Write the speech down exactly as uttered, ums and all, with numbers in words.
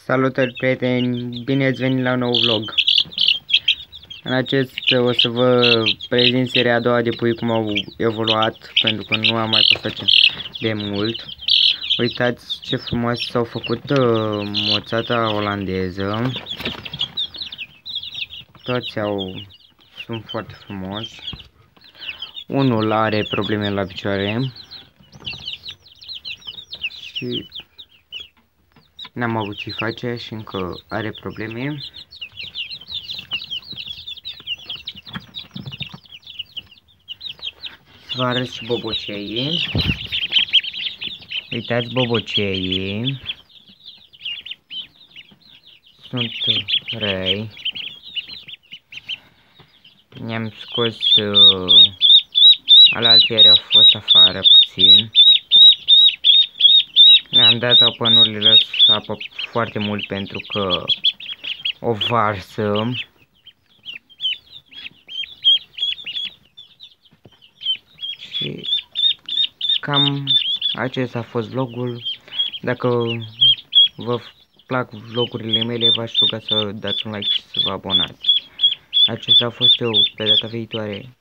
Salutări prieteni, bine ați venit la un nou vlog. În acest o să vă prezint seria a doua de pui cum au evoluat, pentru că nu am mai postat de mult. Uitați ce frumos s-au făcut uh, moțata olandeză. Toți au, sunt foarte frumoși. Unul are probleme la picioare. Și n-am avut ce face și încă are probleme. Vă arăt și boboceii. Uitați boboceii. Sunt răi. Ne-am scos uh, alaltieri au fost afară puțin. Le-am dat apă, nu le las apă foarte mult pentru că o varsă. Și cam acesta a fost vlogul. Dacă vă plac vlogurile mele, v-aș ruga să dați un like și să vă abonați. Acesta a fost eu, pe data viitoare.